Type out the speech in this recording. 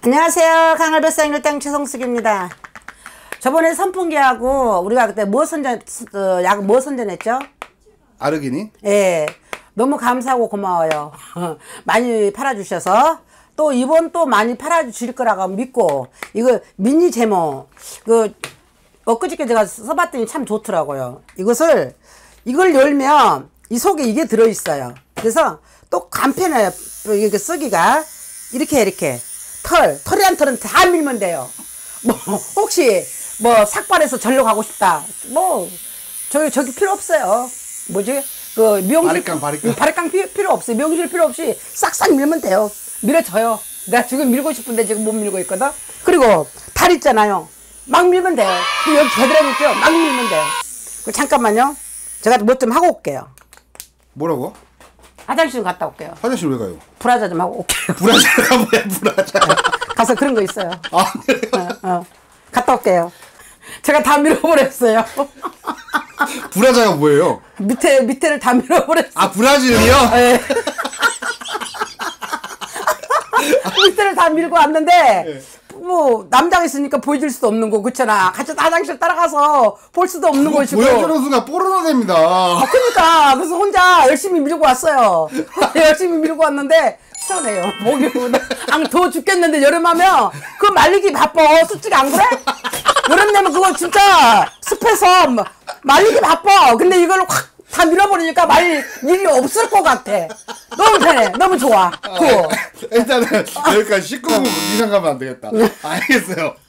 안녕하세요. 강을뱃상 일당 최성숙입니다. 저번에 선풍기하고 우리가 그때 뭐 약 뭐 선전했죠? 아르기닌? 예. 너무 감사하고 고마워요. 많이 팔아주셔서 또 이번 또 많이 팔아주실 거라고 믿고 이거 미니 제모 엊그저께 제가 써봤더니 참 좋더라고요. 이걸 열면 이 속에 이게 들어있어요. 그래서 또 간편해요. 이렇게 쓰기가 이렇게 털이란 털은 다 밀면 돼요. 뭐 혹시 뭐 삭발해서 절로 가고 싶다. 뭐 저기 필요 없어요. 뭐지? 바리깡 필요 없어요. 명실 필요 없이 싹싹 밀면 돼요. 밀어져요. 내가 지금 밀고 싶은데 지금 못 밀고 있거든. 그리고 다리 있잖아요. 막 밀면 돼요. 여기 겨드랑이 있죠? 막 밀면 돼요. 잠깐만요. 제가 뭐 좀 하고 올게요. 뭐라고? 화장실 좀 갔다 올게요. 화장실 왜 가요? 브라자 좀 하고 올게요. 브라자가 뭐야, 브라자? 가서 그런 거 있어요. 아, 그래요? 갔다 올게요. 제가 다 밀어버렸어요. 브라자가 뭐예요? 밑에를 다 밀어버렸어요. 아, 브라질이요? 네. 밑에를 다 밀고 왔는데, 네. 뭐, 남자가 있으니까 보여줄 수도 없는 거, 그렇잖아. 같이 화장실 따라가서 볼 수도 없는 곳이고. 보여주는 순간 뽀로로 됩니다. 그러니까. 그래서 혼자 열심히 밀고 왔어요. 열심히 밀고 왔는데, 시원해요. 목이 더 죽겠는데, 여름하면, 그거 말리기 바빠. 솔직히 안 그래? 여름 되면 그거 진짜 습해서 말리기 바빠. 근데 이걸 확 다 밀어버리니까 말릴 일이 없을 것 같아. 너무 편해. 너무 좋아. 일단은 여기까지 19분 이상 가면 안 되겠다. 알겠어요.